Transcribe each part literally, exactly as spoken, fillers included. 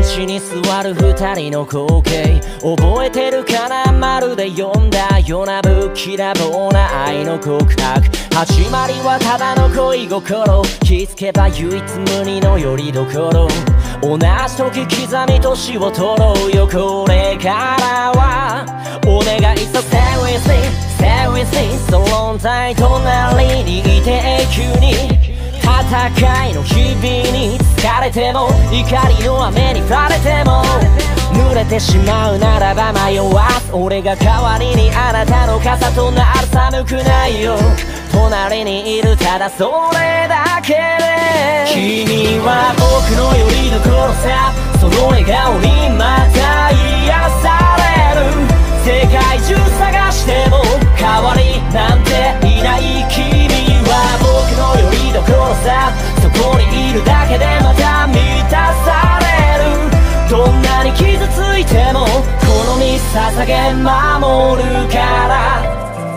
チに座る二人の光景覚えてるかな、まるで読んだような不気らぼうな愛の告白。始まりはただの恋心、気づけば唯一無二の拠り所。同じ時刻み年を取ろうよ、これからはお願いさせ Stay with me, stay with me その在隣にいて永久に戦いの日々に疲れても怒りの雨に降られても濡れてしまうならば迷わす、俺が代わりにあなたの傘となる。寒くないよ隣にいる、ただそれだけで君は僕の拠り所さ、その笑顔にまた癒される。世界中探しても代わりなんていない、君は僕の拠り所さ、そこにいるだけでまた満たされる。どんなに傷ついてもこの身捧げ守るから。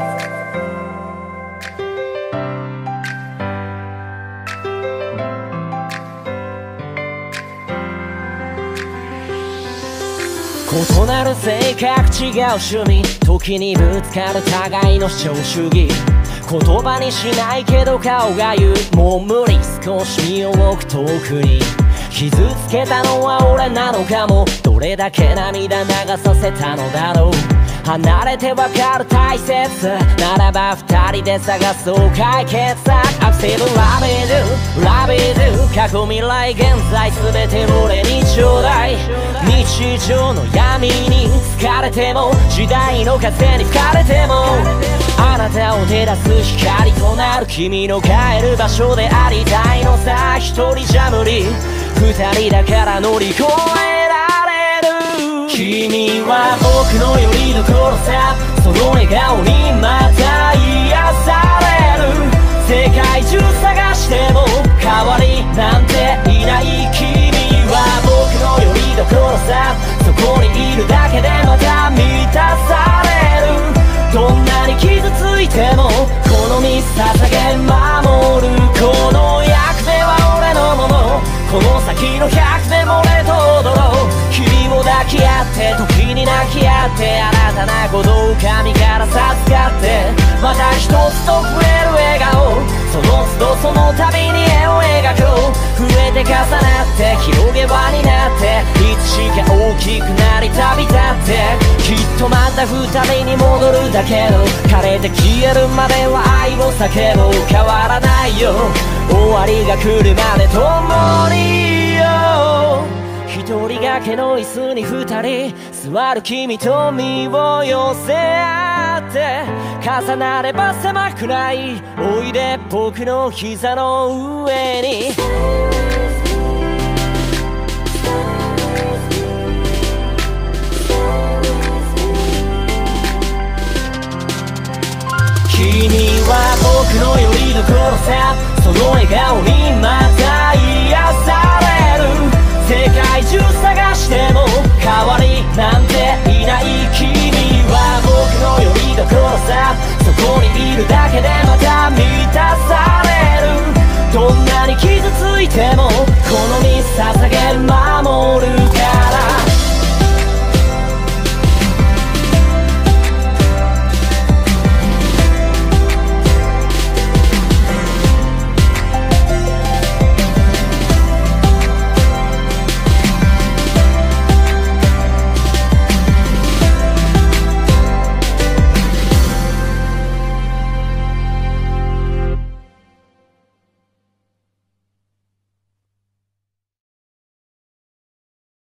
異なる性格違う趣味、時にぶつかる互いの主張主義。言葉にしないけど顔が言う、もう無理少し身を置く遠くに。傷つけたのは俺なのかも、どれだけ涙流させたのだろう。離れてわかる大切ならば二人で探そう解決策。I've said love you, love you 過去未来現在全て俺にちょうだい。日常の闇に疲れても時代の風に吹かれてもあなたを照らす光となる、君の帰る場所でありたいのさ。一人じゃ無理二人だから乗り越えられる。君は僕の拠り所さ、その笑顔にまた癒される。世界中探しても代わりなんていない、君は僕の拠り所さ、そこにいるだけでまた満たされる。どんなに傷ついてもこの身捧げ守る。この役目は俺のもの、この先の百年も俺と踊ろう。君を抱き合って時に泣き合って、新たな鼓動神から授かってまた一つと増える笑顔、その都度その度に絵を描こう。増えて重なって広げ輪になって、いつしか大きくなり旅立って、きっとまた二人に戻るだけど、枯れて消えるまでは愛を叫ぼう。変わらないよ終わりが来るまで共によ。一人掛けの椅子に二人座る君と身を寄せ合って、重なれば狭くないおいで僕の膝の上に。君は僕の拠り所さ、その笑顔にまた癒される。世界中探しても代わりなんていない、君は僕の拠り所さ、そこにいるだけでまた満たされる。どんなに傷ついてもこの身捧げ守る。